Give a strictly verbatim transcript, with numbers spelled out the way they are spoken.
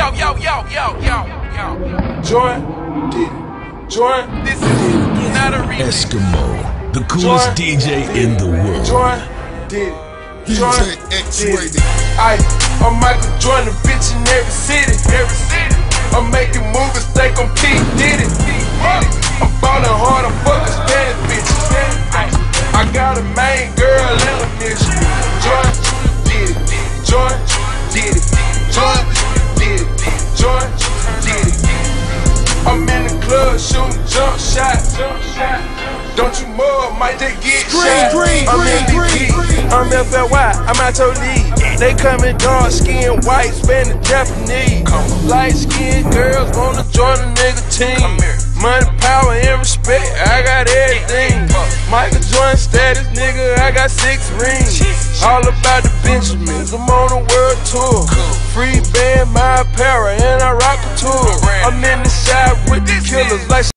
yo, yo, yo, yo, yo, yo. Join, did it. Join, This is not a remix. Eskimo, the coolest Join, D J in the world. Join, did it. Join, D J X-Rated. Aye, I'm Michael Jordan, bitch in every city. Every city. I'm making movies, think I'm P. Did it. I'm ballin' hard, I'm fucking Spanish bitches. I got a main girl and a mission. Join, did it. Join, did it. Join, did it. Join, did it. I'm in the club shooting jump shots. Don't you mug, might just get shot. I'm M V P, I'm F L Y, I'm out your league. They coming dark skin, white, Spanish, Japanese. Light skinned girls wanna join a nigga team. Money, power, and respect, I got everything. Michael Jordan status, nigga, I got six rings. All about the Benjamins, I'm on a world tour. Free band, my apparel, and I rock a tour. I'm in the shop with the killers like